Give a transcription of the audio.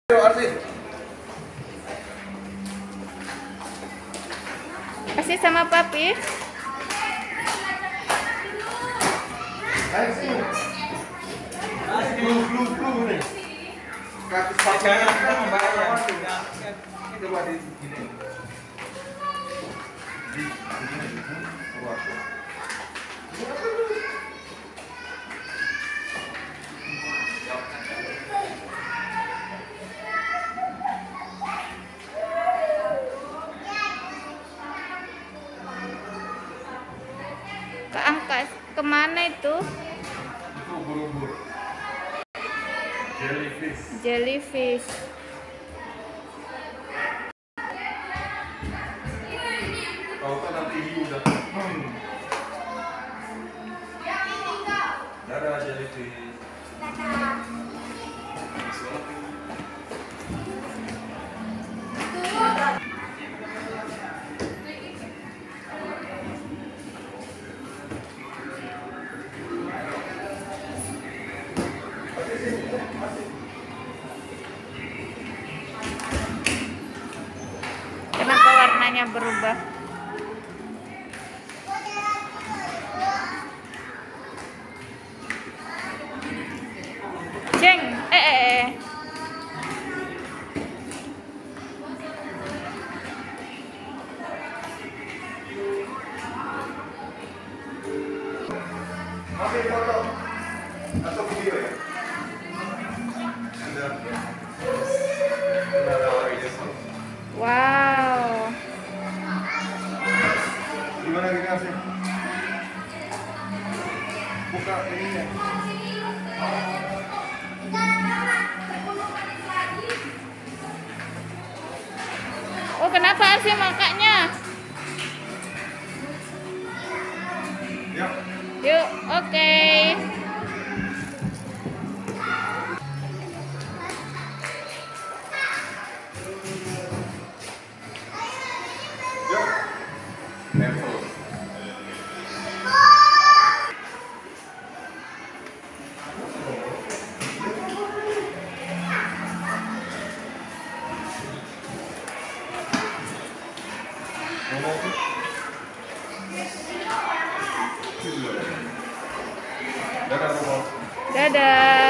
Kasih sama papi. Keangkat kemana itu? Itu ubur-ubur. Jellyfish. Jellyfish. Tahu kan nanti hiu udah. Dadah jellyfish. Kenapa warnanya berubah? Ceng, Masih foto atau video ya? Wow. Gimana kita sih? Buka ininya. Oh, kenapa sih makanya? Ya. Yuk, oke. Ya. Apple. Dadah, Dadah.